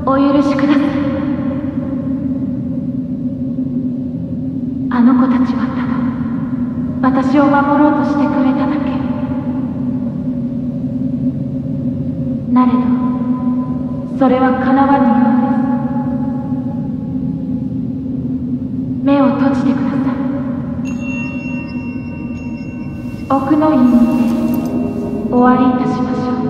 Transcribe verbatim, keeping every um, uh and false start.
お許しください。あの子たちはただ私を守ろうとしてくれただけ。なれどそれはかなわぬようです。目を閉じてください。奥の院にてお会いいたしましょう。